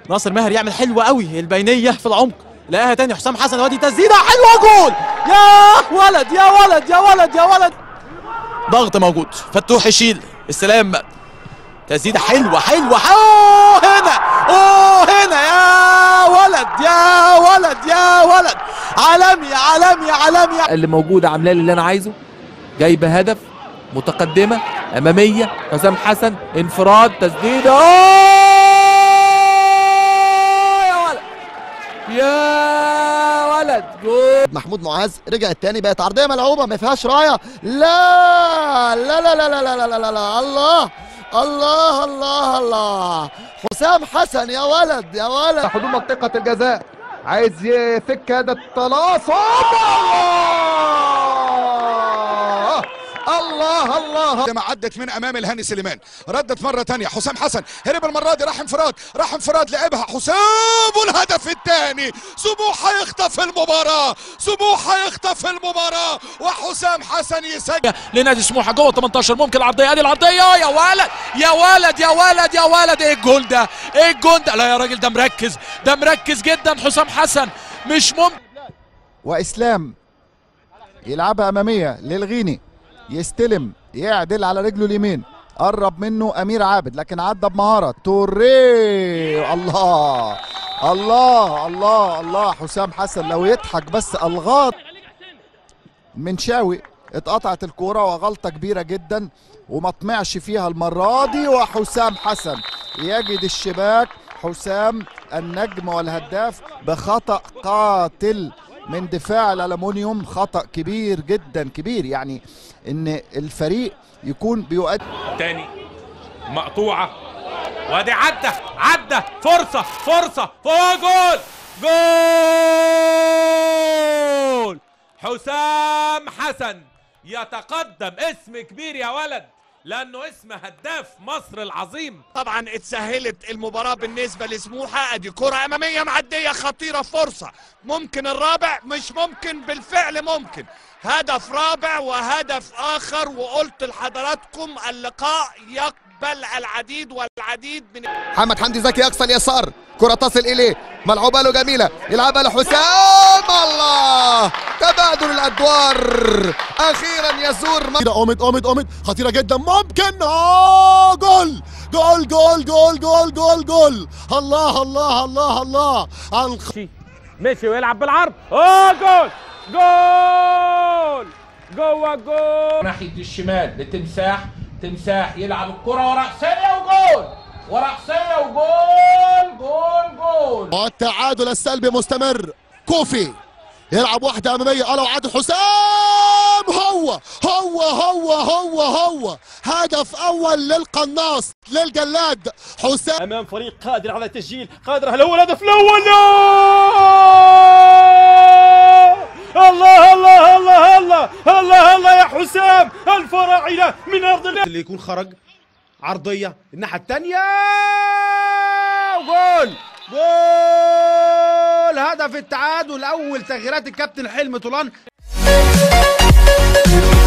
ناصر ماهر يعمل حلوه قوي البينيه في العمق، لقاها تاني حسام حسن، وادي تسديده حلوه جول. يا ولد يا ولد يا ولد يا ولد، ضغط موجود، فتوح يشيل استلام، تسديده حلوه حلوه. اوه هنا، اوه هنا، يا ولد يا ولد يا ولد، عالمي عالمي عالمي. اللي موجوده عامله لي اللي انا عايزه، جايبه هدف، متقدمه اماميه، حسام حسن انفراد، تسديده، يا ولد جول. محمود معاذ رجع التاني، بقت عرضيه ملعوبه ما فيهاش رايه. لا لا لا لا لا لا لا لا لا، الله الله الله الله، حسام حسن يا ولد يا ولد. حدود منطقه الجزاء، عايز يفك هذا التلاصم. الله الله، ما عدت من امام الهاني سليمان، ردت مره ثانيه، حسام حسن هرب المره دي، راح انفراد لعبها حسام، والهدف الثاني. سموحه يخطف المباراه، سموحه يخطف المباراه، وحسام حسن يسجل لنادي سموحه جوه 18. ممكن العرضيه، ادي العرضيه، يا ولد يا ولد يا ولد يا ولد، ايه الجول ده؟ ايه الجول ده؟ لا يا راجل، ده مركز، ده مركز جدا حسام حسن، مش ممكن. واسلام يلعبها اماميه للغيني، يستلم، يعدل على رجله اليمين، قرب منه امير عابد لكن عدى بمهاره توريه. الله الله الله الله، حسام حسن لو يضحك بس. الغاط من شاوي، اتقطعت الكوره وغلطه كبيره جدا وما طمعش فيها المره دي، وحسام حسن يجد الشباك. حسام النجم والهداف بخطأ قاتل من دفاع الألمونيوم، خطأ كبير جدا كبير، يعني ان الفريق يكون بيؤدي. تاني مقطوعة، وادي عدى فرصة جول جول. حسام حسن يتقدم، اسم كبير يا ولد، لانه اسم هداف مصر العظيم. طبعا اتسهلت المباراه بالنسبه لسموحه، ادي كره اماميه معديه خطيره، فرصه، ممكن الرابع، مش ممكن، بالفعل ممكن. هدف رابع وهدف اخر، وقلت لحضراتكم اللقاء يقبل العديد والعديد من. محمد حمدي زكي اقصى اليسار، كره تصل اليه، ملعوبه له جميله، يلعبها لحسام. الله، تبادل الادوار اخيرا يزور. قامت خطيره جدا، ممكن. جول جول جول جول جول جول جول. الله الله الله الله. مشي ويلعب بالعرض، جول جوه جول. ناحيه الشمال لتمساح، تمساح يلعب الكره ورأسيه وجول، ورأسيه وجول، جول. والتعادل السلبي مستمر. كوفي يلعب واحده اماميه، لو عادل حسام، هو هدف اول للقناص للجلاد حسام، امام فريق قادر على التسجيل، قادر على اول هدف الاول. الله الله الله الله الله الله يا حسام، الفراعنه من ارض اللي يكون خرج عرضيه الناحيه الثانيه، جول هدف التعادل. اول تغييرات الكابتن حلمي طولان.